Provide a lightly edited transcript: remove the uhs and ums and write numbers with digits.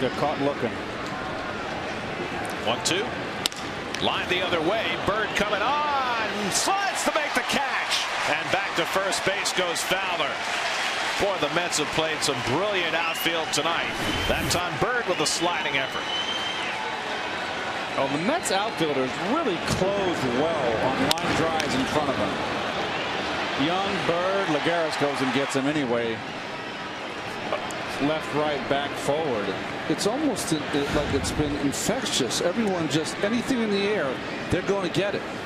they're caught looking. 1-2. Line the other way. Byrd coming on. Slides to make the catch. And back to first base goes Fowler. Boy, the Mets have played some brilliant outfield tonight. That time Byrd with a sliding effort. Oh, the Mets outfielders really closed well on line drives in front of them. Young, Byrd, Lagares goes and gets him anyway. Left, right, back, forward. It's almost like it's been infectious. Everyone just anything in the air, they're going to get it.